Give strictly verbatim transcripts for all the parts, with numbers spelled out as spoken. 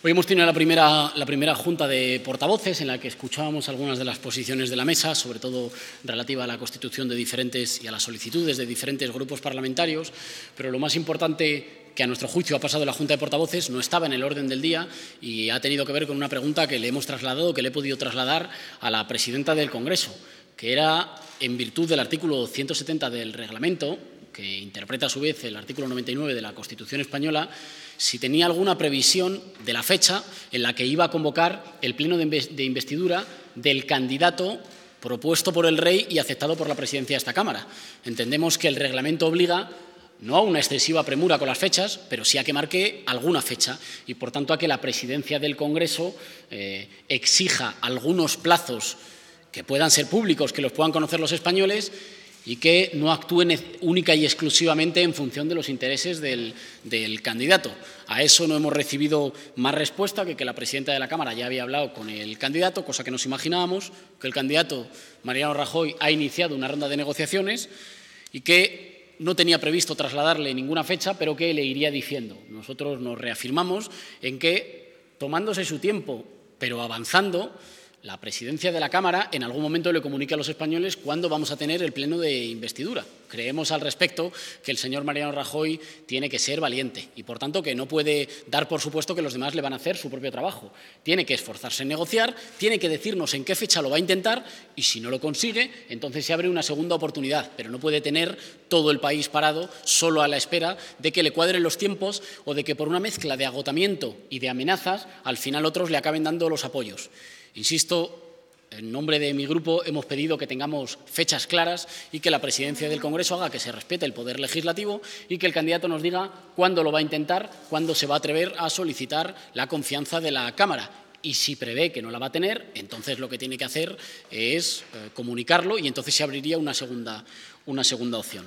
Hoy hemos tenido la primera, la primera junta de portavoces en la que escuchábamos algunas de las posiciones de la mesa, sobre todo relativa a la constitución de diferentes y a las solicitudes de diferentes grupos parlamentarios, pero lo más importante que a nuestro juicio ha pasado en la Junta de Portavoces no estaba en el orden del día y ha tenido que ver con una pregunta que le hemos trasladado, que le he podido trasladar a la presidenta del Congreso, que era, en virtud del artículo ciento setenta del reglamento, que interpreta a su vez el artículo noventa y nueve de la Constitución española, si tenía alguna previsión de la fecha en la que iba a convocar el pleno de investidura del candidato propuesto por el Rey y aceptado por la presidencia de esta Cámara. Entendemos que el reglamento obliga no a una excesiva premura con las fechas, pero sí a que marque alguna fecha y, por tanto, a que la presidencia del Congreso eh, exija algunos plazos que puedan ser públicos, que los puedan conocer los españoles y que no actúen única y exclusivamente en función de los intereses del, del candidato. A eso no hemos recibido más respuesta que que la presidenta de la Cámara ya había hablado con el candidato, cosa que nos imaginábamos, que el candidato Mariano Rajoy ha iniciado una ronda de negociaciones y que no tenía previsto trasladarle ninguna fecha, pero que le iría diciendo. Nosotros nos reafirmamos en que, tomándose su tiempo, pero avanzando, la presidencia de la Cámara en algún momento le comunique a los españoles cuándo vamos a tener el pleno de investidura. Creemos al respecto que el señor Mariano Rajoy tiene que ser valiente y, por tanto, que no puede dar por supuesto que los demás le van a hacer su propio trabajo. Tiene que esforzarse en negociar, tiene que decirnos en qué fecha lo va a intentar y, si no lo consigue, entonces se abre una segunda oportunidad, pero no puede tener todo el país parado solo a la espera de que le cuadren los tiempos o de que, por una mezcla de agotamiento y de amenazas, al final otros le acaben dando los apoyos. Insisto, en nombre de mi grupo hemos pedido que tengamos fechas claras y que la presidencia del Congreso haga que se respete el poder legislativo y que el candidato nos diga cuándo lo va a intentar, cuándo se va a atrever a solicitar la confianza de la Cámara. Y si prevé que no la va a tener, entonces lo que tiene que hacer es eh, comunicarlo y entonces se abriría una segunda, una segunda opción.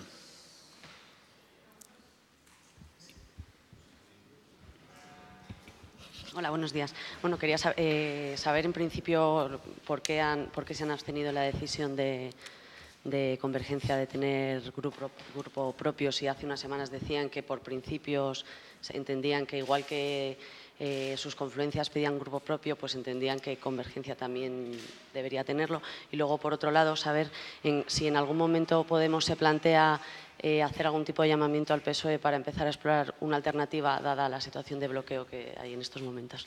Hola, buenos días. Bueno, quería saber, eh, saber en principio por qué, han, por qué se han abstenido en la decisión de, de Convergencia de tener grupo, grupo propio. Si hace unas semanas decían que por principios entendían que igual que eh, sus confluencias pedían grupo propio, pues entendían que Convergencia también debería tenerlo. Y luego, por otro lado, saber en, si en algún momento Podemos se plantea Eh, hacer algún tipo de llamamiento al P S O E para empezar a explorar una alternativa dada la situación de bloqueo que hay en estos momentos.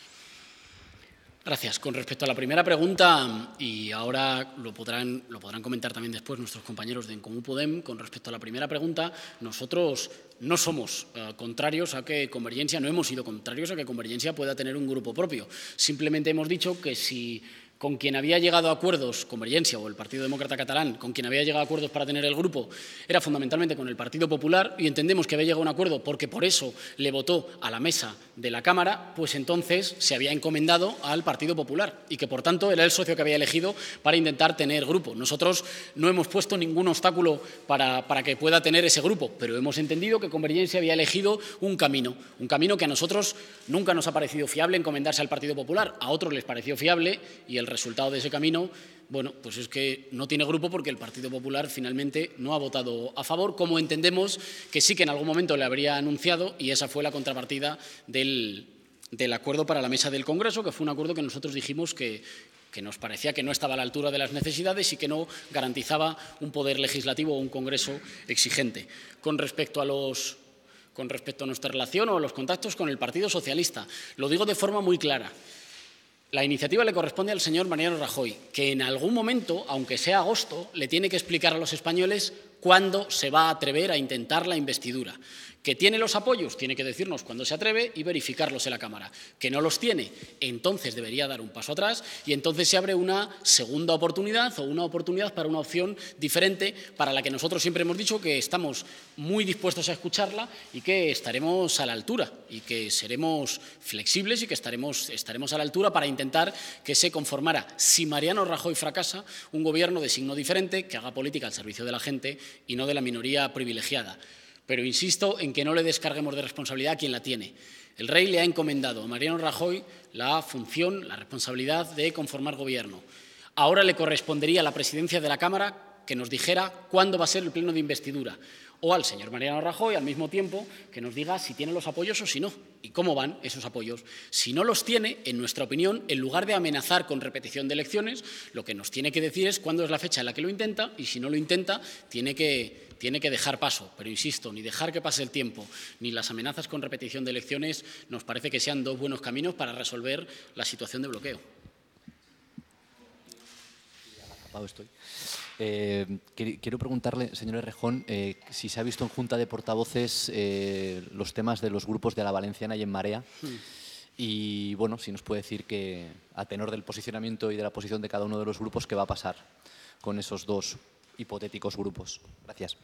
Gracias. Con respecto a la primera pregunta, y ahora lo podrán, lo podrán comentar también después nuestros compañeros de En Comú Podem, con respecto a la primera pregunta, nosotros no somos eh, contrarios a que Convergencia, no hemos sido contrarios a que Convergencia pueda tener un grupo propio. Simplemente hemos dicho que si con quien había llegado a acuerdos, Convergencia o el Partido Demócrata Catalán, con quien había llegado a acuerdos para tener el grupo, era fundamentalmente con el Partido Popular, y entendemos que había llegado a un acuerdo porque por eso le votó a la mesa de la Cámara, pues entonces se había encomendado al Partido Popular y que, por tanto, era el socio que había elegido para intentar tener grupo. Nosotros no hemos puesto ningún obstáculo para, para que pueda tener ese grupo, pero hemos entendido que Convergencia había elegido un camino, un camino que a nosotros nunca nos ha parecido fiable encomendarse al Partido Popular, a otros les pareció fiable y el resultado de ese camino, bueno, pues es que no tiene grupo porque el Partido Popular finalmente no ha votado a favor, como entendemos que sí que en algún momento le habría anunciado, y esa fue la contrapartida del, del acuerdo para la mesa del Congreso, que fue un acuerdo que nosotros dijimos que, que nos parecía que no estaba a la altura de las necesidades y que no garantizaba un poder legislativo o un Congreso exigente. Con respecto a los con respecto a nuestra relación o a los contactos con el Partido Socialista, lo digo de forma muy clara. La iniciativa le corresponde al señor Mariano Rajoy, que en algún momento, aunque sea agosto, le tiene que explicar a los españoles cuándo se va a atrever a intentar la investidura. ¿Que tiene los apoyos? Tiene que decirnos cuándo se atreve y verificarlos en la Cámara. ¿Que no los tiene? Entonces debería dar un paso atrás y entonces se abre una segunda oportunidad o una oportunidad para una opción diferente para la que nosotros siempre hemos dicho que estamos muy dispuestos a escucharla y que estaremos a la altura y que seremos flexibles y que estaremos, estaremos a la altura para intentar que se conformara, si Mariano Rajoy fracasa, un gobierno de signo diferente que haga política al servicio de la gente y no de la minoría privilegiada. Pero insisto en que no le descarguemos de responsabilidad a quien la tiene. El Rey le ha encomendado a Mariano Rajoy la función, la responsabilidad de conformar gobierno. Ahora le correspondería a la presidencia de la Cámara que nos dijera cuándo va a ser el pleno de investidura. o al señor Mariano Rajoy, al mismo tiempo, que nos diga si tiene los apoyos o si no, y cómo van esos apoyos. Si no los tiene, en nuestra opinión, en lugar de amenazar con repetición de elecciones, lo que nos tiene que decir es cuándo es la fecha en la que lo intenta, y si no lo intenta, tiene que, tiene que dejar paso. Pero insisto, ni dejar que pase el tiempo, ni las amenazas con repetición de elecciones nos parece que sean dos buenos caminos para resolver la situación de bloqueo. Estoy. Eh, quiero preguntarle, señor Errejón, eh, si se ha visto en Junta de Portavoces eh, los temas de los grupos de la Valenciana y en Marea. Hmm. Y, bueno, si nos puede decir que, a tenor del posicionamiento y de la posición de cada uno de los grupos, qué va a pasar con esos dos hipotéticos grupos. Gracias.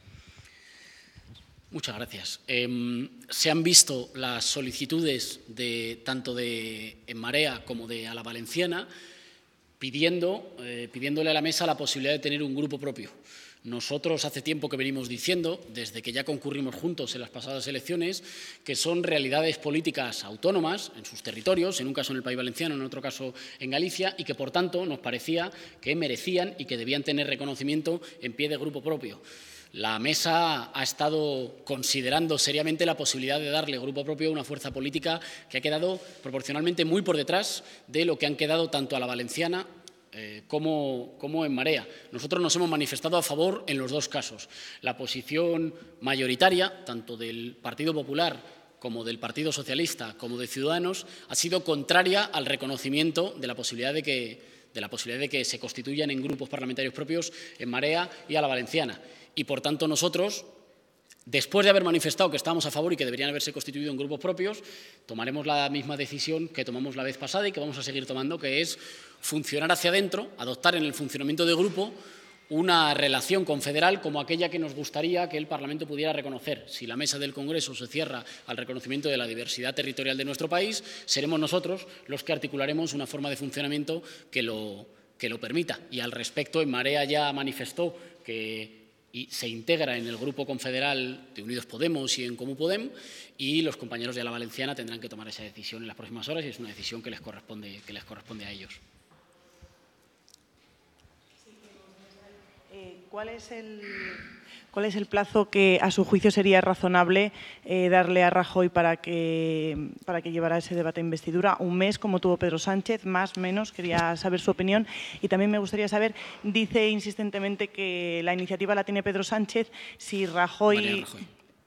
Muchas gracias. Eh, se han visto las solicitudes de, tanto de En Marea como de A la Valenciana, pidiendo, eh, pidiéndole a la mesa la posibilidad de tener un grupo propio. Nosotros hace tiempo que venimos diciendo, desde que ya concurrimos juntos en las pasadas elecciones, que son realidades políticas autónomas en sus territorios, en un caso en el País Valenciano, en otro caso en Galicia, y que, por tanto, nos parecía que merecían y que debían tener reconocimiento en pie de grupo propio. La mesa ha estado considerando seriamente la posibilidad de darle grupo propio a una fuerza política que ha quedado proporcionalmente muy por detrás de lo que han quedado tanto a la Valenciana eh, como, como en Marea. Nosotros nos hemos manifestado a favor en los dos casos. La posición mayoritaria, tanto del Partido Popular como del Partido Socialista como de Ciudadanos, ha sido contraria al reconocimiento de la posibilidad de que, de la posibilidad de que se constituyan en grupos parlamentarios propios en Marea y a la Valenciana. Y, por tanto, nosotros, después de haber manifestado que estábamos a favor y que deberían haberse constituido en grupos propios, tomaremos la misma decisión que tomamos la vez pasada y que vamos a seguir tomando, que es funcionar hacia adentro, adoptar en el funcionamiento de grupo una relación confederal como aquella que nos gustaría que el Parlamento pudiera reconocer. Si la mesa del Congreso se cierra al reconocimiento de la diversidad territorial de nuestro país, seremos nosotros los que articularemos una forma de funcionamiento que lo, que lo permita. Y al respecto, En Marea ya manifestó que y se integra en el grupo confederal de Unidos Podemos y en Comú Podem, y los compañeros de la Valenciana tendrán que tomar esa decisión en las próximas horas y es una decisión que les corresponde, que les corresponde a ellos. Eh, ¿cuál es el, cuál es el plazo que a su juicio sería razonable eh, darle a Rajoy para que, para que llevara ese debate de investidura? ¿Un mes como tuvo Pedro Sánchez? ¿Más, menos? Quería saber su opinión. Y también me gustaría saber, dice insistentemente que la iniciativa la tiene Pedro Sánchez, si Rajoy… Rajoy.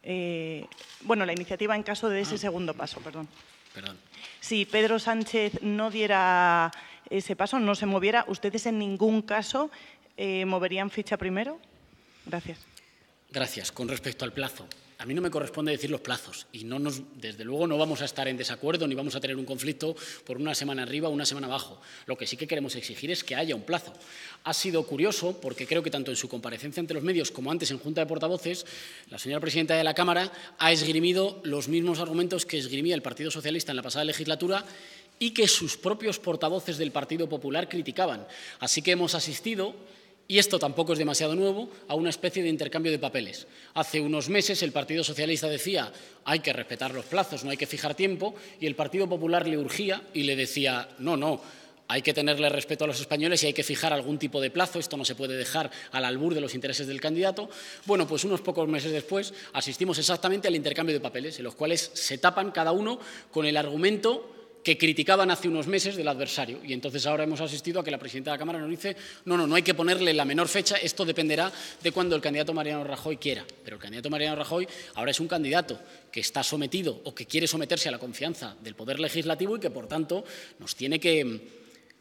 Eh, bueno, la iniciativa en caso de ese ah. segundo paso, perdón. Perdón. Si Pedro Sánchez no diera ese paso, no se moviera, ¿ustedes en ningún caso eh, moverían ficha primero? Gracias. Gracias. Con respecto al plazo, a mí no me corresponde decir los plazos y no nos, desde luego no vamos a estar en desacuerdo ni vamos a tener un conflicto por una semana arriba o una semana abajo. Lo que sí que queremos exigir es que haya un plazo. Ha sido curioso porque creo que tanto en su comparecencia ante los medios como antes en Junta de Portavoces, la señora presidenta de la Cámara ha esgrimido los mismos argumentos que esgrimía el Partido Socialista en la pasada legislatura y que sus propios portavoces del Partido Popular criticaban. Así que hemos asistido, y esto tampoco es demasiado nuevo, a una especie de intercambio de papeles. Hace unos meses el Partido Socialista decía hay que respetar los plazos, no hay que fijar tiempo, y el Partido Popular le urgía y le decía no, no, hay que tenerle respeto a los españoles y hay que fijar algún tipo de plazo, esto no se puede dejar al albur de los intereses del candidato. Bueno, pues unos pocos meses después asistimos exactamente al intercambio de papeles, en los cuales se tapan cada uno con el argumento que criticaban hace unos meses del adversario. Y entonces ahora hemos asistido a que la presidenta de la Cámara nos dice no, no, no hay que ponerle la menor fecha, esto dependerá de cuando el candidato Mariano Rajoy quiera. Pero el candidato Mariano Rajoy ahora es un candidato que está sometido o que quiere someterse a la confianza del Poder Legislativo y que, por tanto, nos tiene que…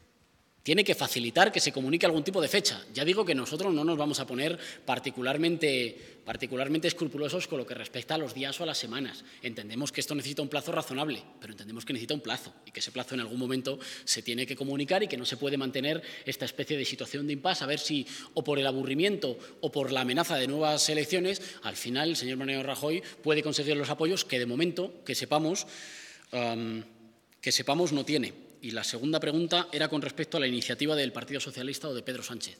Tiene que facilitar que se comunique algún tipo de fecha. Ya digo que nosotros no nos vamos a poner particularmente, particularmente escrupulosos con lo que respecta a los días o a las semanas. Entendemos que esto necesita un plazo razonable, pero entendemos que necesita un plazo y que ese plazo en algún momento se tiene que comunicar y que no se puede mantener esta especie de situación de impasse a ver si, o por el aburrimiento o por la amenaza de nuevas elecciones, al final el señor Mariano Rajoy puede conseguir los apoyos que de momento, que sepamos, um, que sepamos no tiene. Y la segunda pregunta era con respecto a la iniciativa del Partido Socialista o de Pedro Sánchez.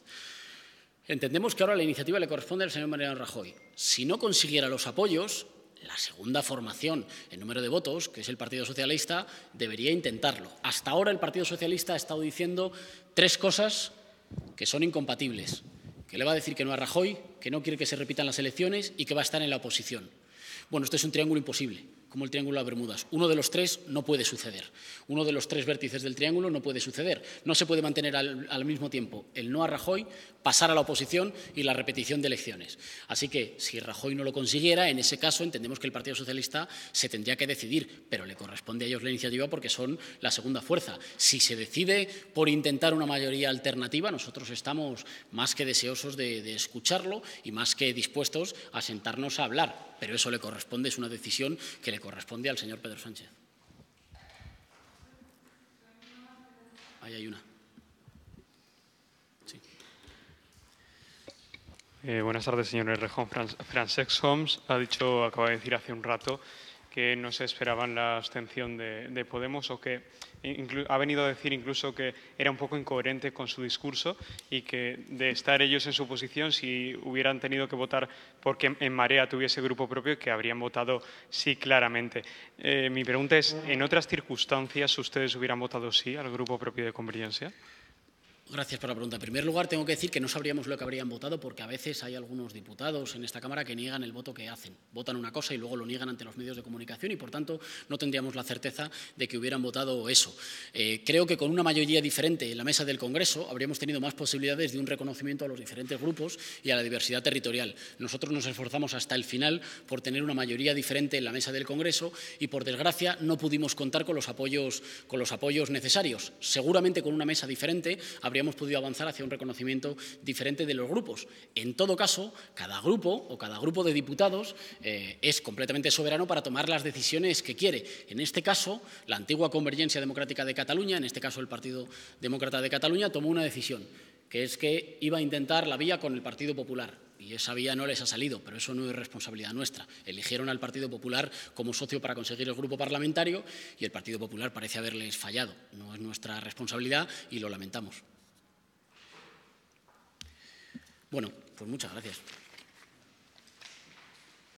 Entendemos que ahora la iniciativa le corresponde al señor Mariano Rajoy. Si no consiguiera los apoyos, la segunda formación en número de votos, que es el Partido Socialista, debería intentarlo. Hasta ahora el Partido Socialista ha estado diciendo tres cosas que son incompatibles, que le va a decir que no a Rajoy, que no quiere que se repitan las elecciones y que va a estar en la oposición. Bueno, esto es un triángulo imposible, como el Triángulo de las Bermudas. Uno de los tres no puede suceder. Uno de los tres vértices del triángulo no puede suceder. No se puede mantener al, al mismo tiempo el no a Rajoy, pasar a la oposición y la repetición de elecciones. Así que, si Rajoy no lo consiguiera, en ese caso entendemos que el Partido Socialista se tendría que decidir, pero le corresponde a ellos la iniciativa porque son la segunda fuerza. Si se decide por intentar una mayoría alternativa, nosotros estamos más que deseosos de, de escucharlo y más que dispuestos a sentarnos a hablar, pero eso le corresponde, es una decisión que le corresponde al señor Pedro Sánchez. Ahí hay una. Sí. Eh, buenas tardes, señor Errejón. Francesc Homs ha dicho, acaba de decir hace un rato, que no se esperaban la abstención de, de Podemos o que ha venido a decir incluso que era un poco incoherente con su discurso y que de estar ellos en su posición, si hubieran tenido que votar porque En Marea tuviese grupo propio, que habrían votado sí claramente. Eh, mi pregunta es, ¿en otras circunstancias ustedes hubieran votado sí al grupo propio de Convergencia? Gracias por la pregunta. En primer lugar, tengo que decir que no sabríamos lo que habrían votado porque a veces hay algunos diputados en esta Cámara que niegan el voto que hacen. Votan una cosa y luego lo niegan ante los medios de comunicación y, por tanto, no tendríamos la certeza de que hubieran votado eso. Eh, creo que con una mayoría diferente en la mesa del Congreso habríamos tenido más posibilidades de un reconocimiento a los diferentes grupos y a la diversidad territorial. Nosotros nos esforzamos hasta el final por tener una mayoría diferente en la mesa del Congreso y, por desgracia, no pudimos contar con los apoyos, con los apoyos necesarios. Seguramente con una mesa diferente habríamos hemos podido avanzar hacia un reconocimiento diferente de los grupos. En todo caso, cada grupo o cada grupo de diputados eh, es completamente soberano para tomar las decisiones que quiere. En este caso, la antigua Convergencia Democrática de Cataluña, en este caso el Partido Demócrata de Cataluña, tomó una decisión, que es que iba a intentar la vía con el Partido Popular. Y esa vía no les ha salido, pero eso no es responsabilidad nuestra. Eligieron al Partido Popular como socio para conseguir el grupo parlamentario y el Partido Popular parece haberles fallado. No es nuestra responsabilidad y lo lamentamos. Bueno, pues muchas gracias.